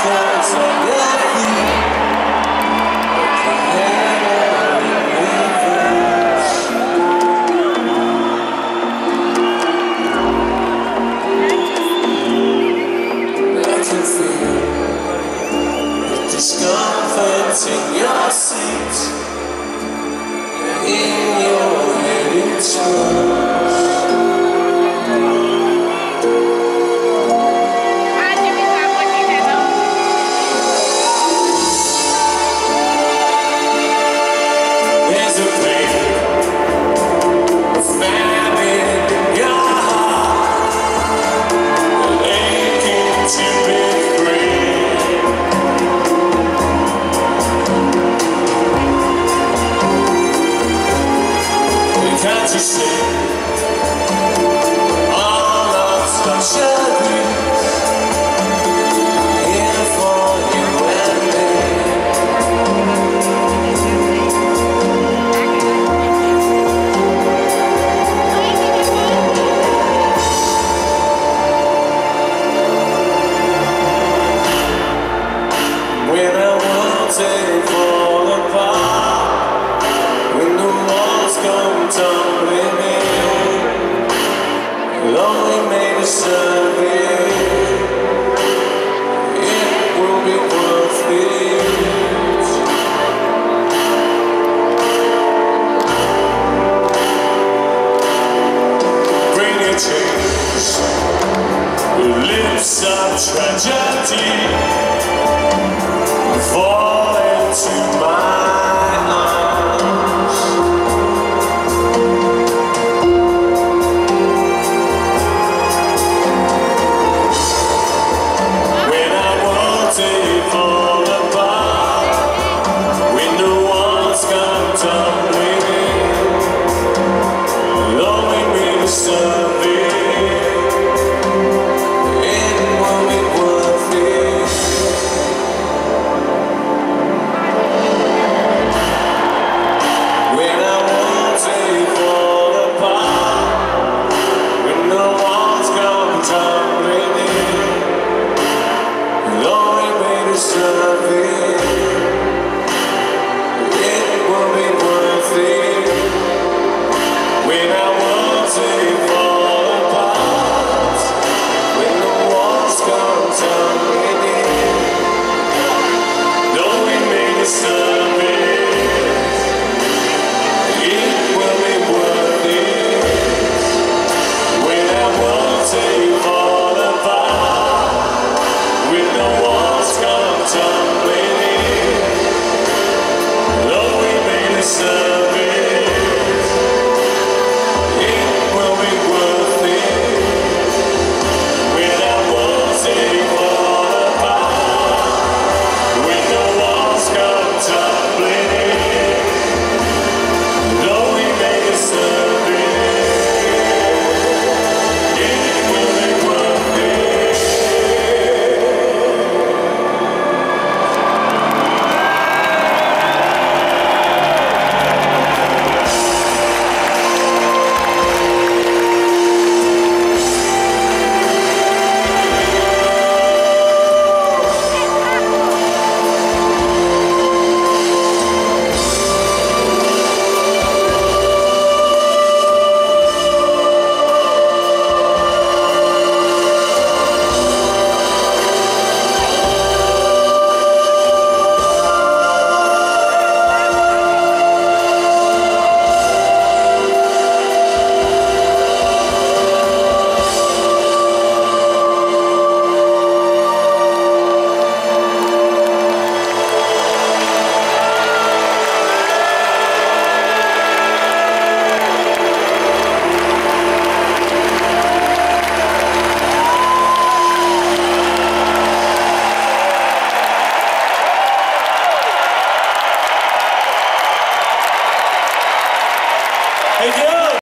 echoes of your feet. I can feel the discomfort in your seat, in your head it turns. There's a pain of famine in your heart, an aching to be free. Can't you see all of such a grief here for you and me? When our worlds they fall apart, when the walls come tumbling in, it only made us survey. It will be worth it. Bring your tears, the lips of tragedy.